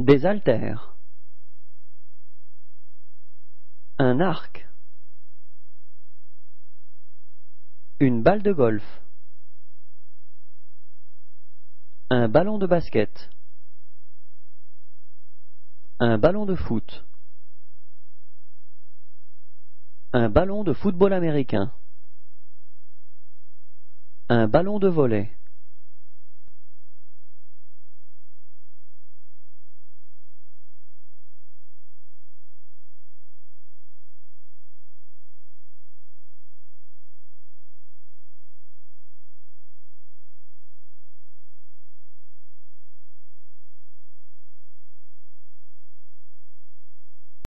Des haltères. Un arc. Une balle de golf. Un ballon de basket. Un ballon de foot. Un ballon de football américain. Un ballon de volley.